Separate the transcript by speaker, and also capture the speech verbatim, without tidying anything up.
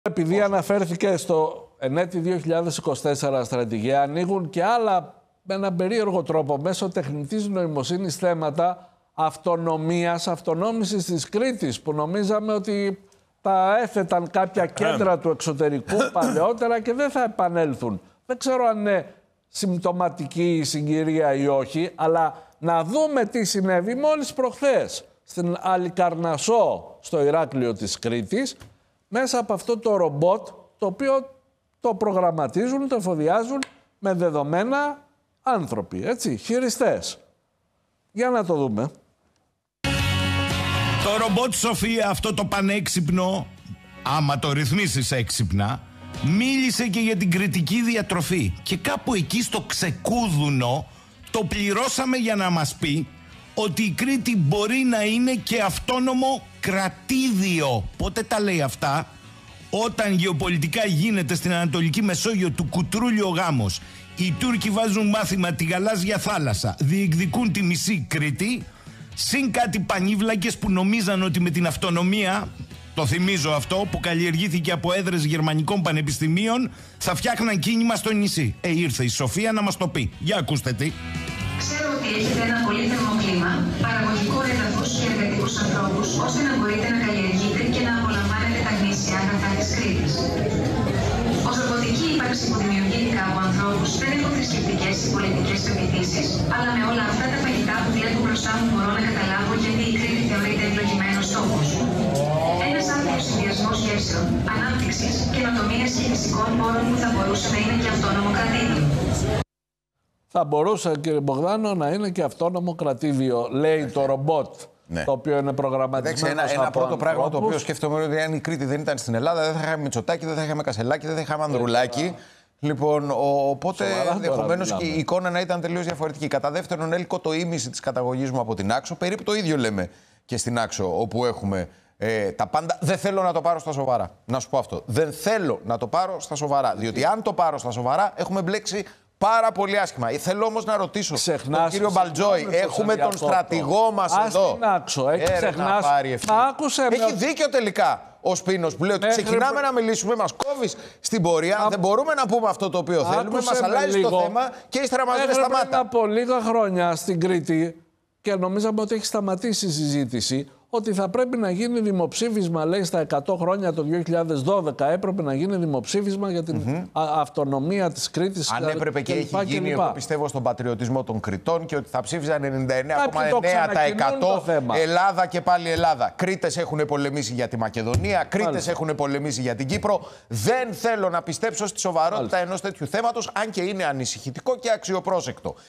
Speaker 1: Επειδή αναφέρθηκε στο ενέτη δύο χιλιάδες είκοσι τέσσερα στρατηγία, ανοίγουν και άλλα με έναν περίεργο τρόπο μέσω τεχνητής νοημοσύνης θέματα αυτονομίας, αυτονόμησης της Κρήτης, που νομίζαμε ότι τα έθεταν κάποια κέντρα του εξωτερικού παλαιότερα και δεν θα επανέλθουν. Δεν ξέρω αν είναι συμπτωματική η συγκυρία ή όχι, αλλά να δούμε τι συνέβη μόλις προχθές στην Αλικαρνασσό, στο Ηράκλειο της Κρήτης, μέσα από αυτό το ρομπότ, το οποίο το προγραμματίζουν, το εφοδιάζουν με δεδομένα άνθρωποι, έτσι, χειριστές. Για να το δούμε.
Speaker 2: Το ρομπότ Σοφία, αυτό το πανέξυπνο, άμα το ρυθμίσεις έξυπνα, μίλησε και για την κρητική διατροφή. Και κάπου εκεί στο ξεκούδουνο το πληρώσαμε για να μας πει ότι η Κρήτη μπορεί να είναι και αυτόνομο κρατήδιο. Πότε τα λέει αυτά? Όταν γεωπολιτικά γίνεται στην Ανατολική Μεσόγειο του κουτρούλιο γάμος, οι Τούρκοι βάζουν μάθημα τη γαλάζια θάλασσα, διεκδικούν τη μισή Κρήτη, συν κάτι πανίβλακες που νομίζαν ότι με την αυτονομία, το θυμίζω αυτό, που καλλιεργήθηκε από έδρες γερμανικών πανεπιστημίων, θα φτιάχναν κίνημα στο νησί. Ε, ήρθε η Σοφία να μας το πει. Για ακούστε τι.
Speaker 3: Ξέρω ότι έχετε ένα πολύ θερμό κλίμα, παραγωγικό έδαφος και εργατικούς ανθρώπους, ώστε να μπορείτε να καλλιεργείτε και να απολαμβάνετε τα γνήσια αγαθά της Κρήτης. Ως ρομποτική ύπαρξη που δημιουργείται από ανθρώπους δεν έχω θρησκευτικές ή πολιτικές πεποιθήσεις, αλλά με όλα αυτά τα φαγητά που βλέπω μπροστά μου μπορώ να καταλάβω γιατί η Κρήτη θεωρείται ευλογημένος τόπος. Ένας άθλιος συνδυασμός γεύσεων, ανάπτυξης, καινοτομίας και φυσικών πόρων που θα μπορούσε να είναι και αυτόνομο κρατήδιο.
Speaker 1: Θα μπορούσε, κύριε Μπογδάνο, να είναι και αυτόνομο κρατήδιο, λέει το ρομπότ, ναι, το οποίο είναι προγραμματισμένο.
Speaker 4: Ένα, ένα
Speaker 1: από
Speaker 4: πρώτο
Speaker 1: ανθρώπους.
Speaker 4: πράγμα το οποίο σκέφτομαι είναι ότι αν η Κρήτη δεν ήταν στην Ελλάδα, δεν θα είχαμε Μητσοτάκη, δεν θα είχαμε Κασελάκη, δεν θα είχαμε Ανδρουλάκη. Λοιπόν, οπότε ενδεχομένως και η εικόνα να ήταν τελείως διαφορετική. Κατά δεύτερον, έλκω το ίμιση της καταγωγής μου από την Άξο. Περίπου το ίδιο λέμε και στην Άξο, όπου έχουμε ε, τα πάντα. Δεν θέλω να το πάρω στα σοβαρά. Να σου πω αυτό. Δεν θέλω να το πάρω στα σοβαρά. Διότι αν το πάρω στα σοβαρά, έχουμε μπλέξει πάρα πολύ άσχημα. Θέλω όμως να ρωτήσω
Speaker 1: Ξεχνάς
Speaker 4: τον κύριο Μπαλτζόη, έχουμε τον στρατηγό μας εδώ.
Speaker 1: Άξο, έχει ξεχνάσει.
Speaker 4: Έχει δίκιο τελικά ο Σπίνος που λέει ότι
Speaker 1: Μέχρι...
Speaker 4: ξεκινάμε να μιλήσουμε, μας κόβεις στην πορεία, Α... δεν μπορούμε να πούμε αυτό το οποίο θέλουμε, μας αλλάζει το θέμα και ύστερα μας λες σταμάτα.
Speaker 1: Πριν από λίγα χρόνια στην Κρήτη, και νομίζαμε ότι έχει σταματήσει η συζήτηση, ότι θα πρέπει να γίνει δημοψήφισμα, λέει, στα εκατό χρόνια το δύο χιλιάδες δώδεκα έπρεπε να γίνει δημοψήφισμα για την mm-hmm. αυτονομία της Κρήτης.
Speaker 4: Αν έπρεπε και, και έχει γίνει, και εγώ πιστεύω στον πατριωτισμό των Κρητών και ότι θα ψήφιζαν ενενήντα εννέα κόμμα εννέα τοις εκατό Ελλάδα και πάλι Ελλάδα. Κρήτες έχουν πολεμήσει για τη Μακεδονία, Κρήτες έχουν πολεμήσει για την Κύπρο. Δεν θέλω να πιστέψω στη σοβαρότητα ενός τέτοιου θέματος, αν και είναι ανησυχητικό και αξιοπρόσεκτο.